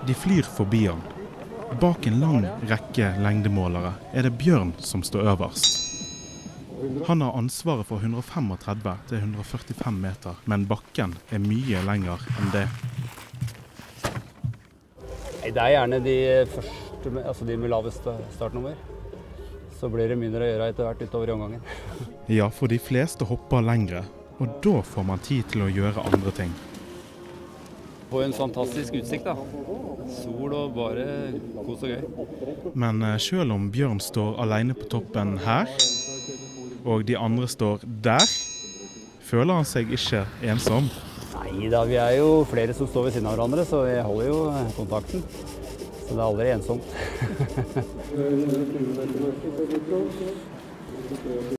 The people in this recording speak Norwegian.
De flyr forbi han. Bak en lang rekke lengdemålere er det Bjørn som står øverst. Han har ansvaret for 135 til 145 meter, men bakken er mye lenger enn det. Det er gjerne de første, altså de med lavest startnummer. Så blir det mindre å gjøre etter hvert utover i omgangen. Ja, for de fleste hopper lengre, og da får man tid til å gjøre andre ting. På en fantastisk utsikt da. Sol og bare kos og gøy. Men selv om Bjørn står alene på toppen her, og de andre står der, føler han seg ikke ensom. Neida, vi er jo flere som står ved siden av hverandre, så jeg holder jo kontakten. Så det er aldri ensomt.